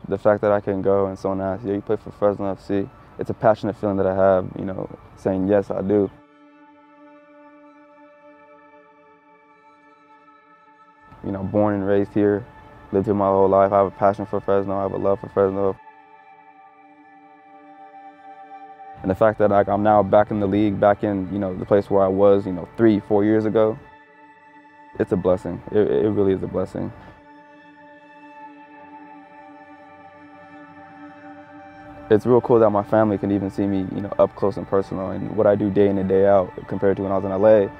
The fact that I can go and someone asks, yeah, you play for Fresno FC, it's a passionate feeling that I have, you know, saying, yes, I do. You know, born and raised here, lived here my whole life. I have a passion for Fresno, I have a love for Fresno. And the fact that I'm now back in the league, back in, you know, the place where I was, you know, 3-4 years ago, it's a blessing. It really is a blessing. It's real cool that my family can even see me, you know, up close and personal, and what I do day in and day out compared to when I was in LA.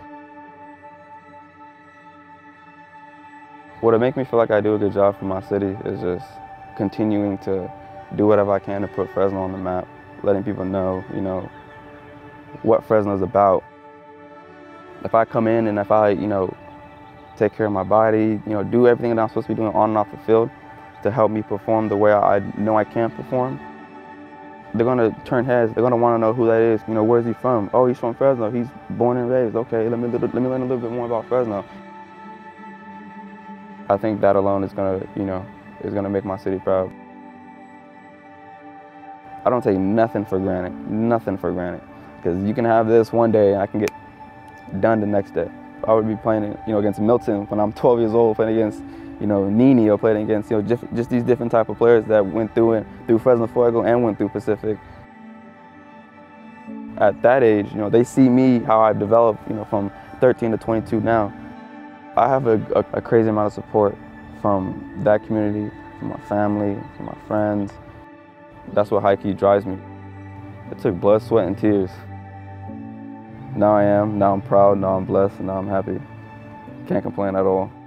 What it makes me feel like I do a good job for my city is just continuing to do whatever I can to put Fresno on the map, letting people know, you know, what Fresno is about. If I come in and if I, you know, take care of my body, you know, do everything that I'm supposed to be doing on and off the field to help me perform the way I know I can perform, they're going to turn heads. They're going to want to know who that is. You know, where's he from? Oh, he's from Fresno. He's born and raised. Okay, let me learn a little bit more about Fresno. I think that alone is going to, you know, is going to make my city proud. I don't take nothing for granted, because you can have this one day and I can get done the next day. I would be playing, you know, against Milton when I'm 12 years old, playing against, you know, Nini, or playing against, you know, just these different type of players that went through Fresno Fuego and went through Pacific. At that age, you know, they see me, how I've developed, you know, from 13 to 22 now. I have a crazy amount of support from that community, from my family, from my friends. That's what high-key drives me. It took blood, sweat, and tears. Now I'm proud, now I'm blessed, and now I'm happy. Can't complain at all.